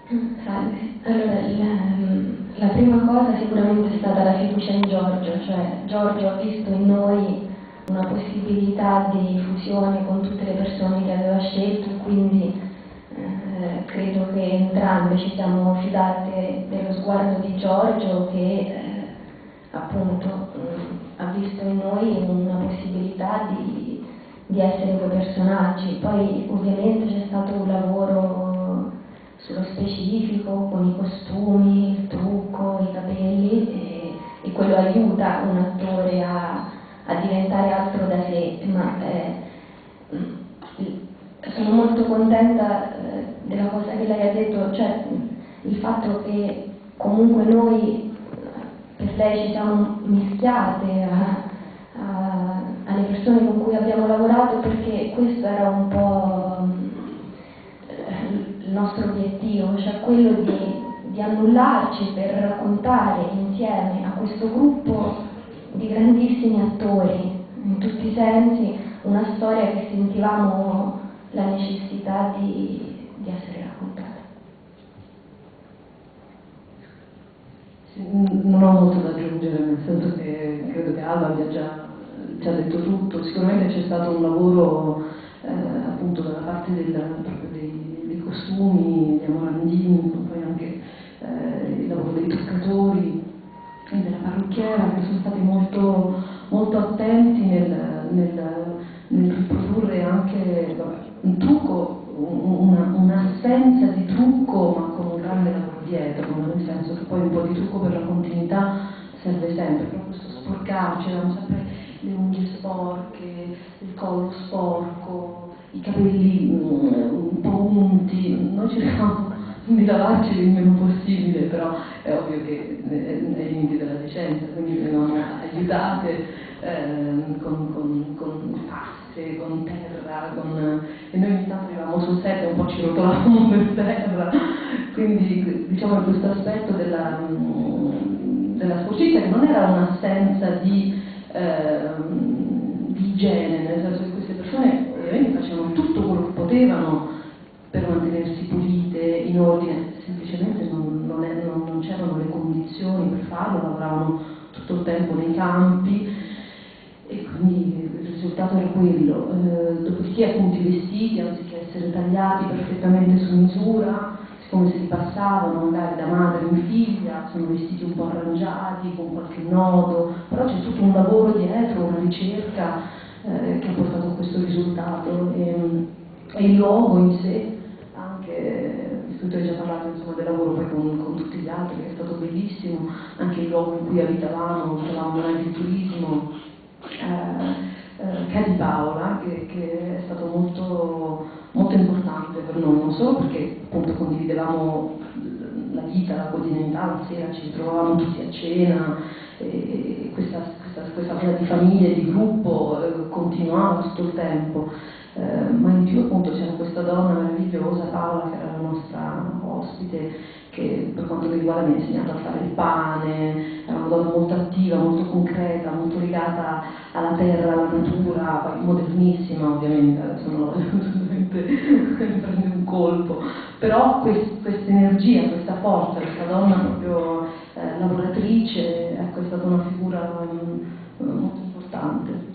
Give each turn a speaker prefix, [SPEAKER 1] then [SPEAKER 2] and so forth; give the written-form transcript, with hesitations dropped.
[SPEAKER 1] Salve. Allora, la prima cosa sicuramente è stata la fiducia in Giorgio, cioè Giorgio ha visto in noi una possibilità di fusione con tutte le persone che aveva scelto, quindi credo che entrambe ci siamo fidate dello sguardo di Giorgio che appunto ha visto in noi una possibilità di essere due personaggi. Poi ovviamente c'è stato un lavoro sullo specifico, con i costumi, il trucco, i capelli, e quello aiuta un attore a diventare altro da sé, ma sono molto contenta della cosa che lei ha detto, cioè il fatto che comunque noi per lei ci siamo mischiate alle persone con cui abbiamo lavorato, perché questo era un po' il nostro obiettivo, cioè quello di annullarci per raccontare insieme a questo gruppo di grandissimi attori, in tutti i sensi, una storia che sentivamo la necessità di essere raccontata.
[SPEAKER 2] Non ho molto da aggiungere, nel senso che credo che Alba abbia già detto tutto. Sicuramente c'è stato un lavoro appunto dalla parte proprio dei costumi, degli amorandini, poi anche il lavoro dei truccatori e della parrucchiera, che sono stati molto attenti nel riprodurre anche un trucco, un'assenza di trucco, ma con un grande lavoro dietro, nel senso che poi un po' di trucco per la continuità serve sempre, però questo sporcarci, avevamo sempre le unghie sporche, il collo sporco, i capelli un po' unti, noi cercavamo di lavarci il meno possibile, però è ovvio che nei limiti della decenza, quindi venivamo aiutate con passe, con terra, e noi ogni tanto arrivavamo sul set e un po' ci rotolavamo per terra, quindi diciamo questo aspetto della sporcizia, che non era un'assenza di igiene, nel senso che queste persone ovviamente facevano tutto quello che potevano per mantenersi pulite, in ordine, semplicemente non c'erano le condizioni per farlo, lavoravano tutto il tempo nei campi e quindi il risultato era quello. Dopodiché appunto i vestiti, anziché essere tagliati perfettamente su misura, siccome si passavano magari da madre in figlia, sono vestiti un po' arrangiati, con qualche nodo, però c'è tutto un lavoro dietro, una ricerca che ha portato a questo risultato, e il luogo in sé, anche, tu hai già parlato insomma, del lavoro poi con tutti gli altri, che è stato bellissimo, anche il luogo in cui abitavamo un agriturismo, Cadi Paola, che è stato molto importante per noi, non solo perché appunto condividevamo la vita, la quotidianità, la sera ci trovavamo tutti a cena, e questa cosa di famiglia e di gruppo continuava tutto il tempo, ma in più appunto c'era questa donna meravigliosa, Paola, che era la nostra ospite, che per quanto mi riguarda mi ha insegnato a fare il pane, era una donna molto attiva, molto concreta, molto legata alla terra, alla natura, poi modernissima ovviamente, adesso non assolutamente prende un colpo, però questa energia, questa forza, questa donna proprio lavoratrice, ecco, è stata una figura molto importante.